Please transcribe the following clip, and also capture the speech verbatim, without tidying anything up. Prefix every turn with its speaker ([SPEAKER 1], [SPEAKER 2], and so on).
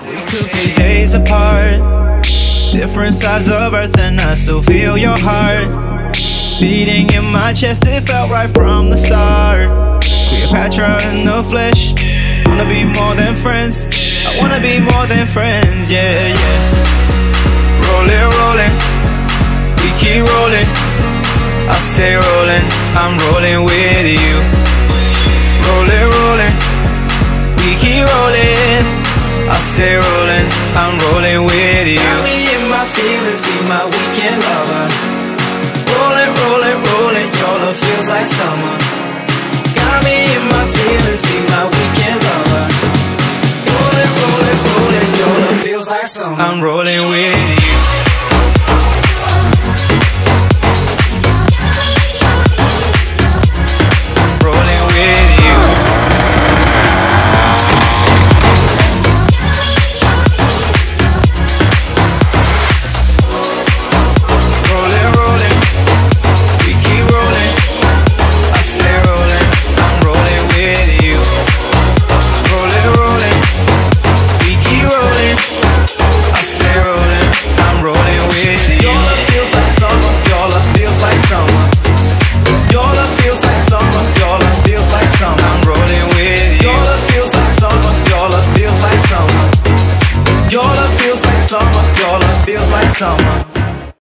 [SPEAKER 1] We could be days apart, different sides of earth, and I still feel your heart beating in my chest. It felt right from the start. Cleopatra in the flesh. Wanna be more than friends. I wanna be more than friends, yeah, yeah. Rolling, rolling, we keep rolling. I'll stay rolling, I'm rolling with you. Rolling, rolling, we keep rolling. I'll stay rolling, I'm rolling with you. Got me in my feelings, be my weekend lover. Rolling, rolling, rolling, your love feels like summer. Got me in my feelings, be my weekend lover. Rolling, rolling, rolling, your love feels like summer. I'm rolling with you. Rolling with you. Rolling, rolling, we keep rolling. I stay rolling, I'm rolling with you. Rolling, rolling, we keep rolling. I stay rolling, I'm rolling with you. Your love feels like summer, your love feels like summer. Your love feels like summer, your love feels like summer. I'm rolling with you. Your love feels like summer, your love feels like summer. Your love feels like summer, your love feels like summer.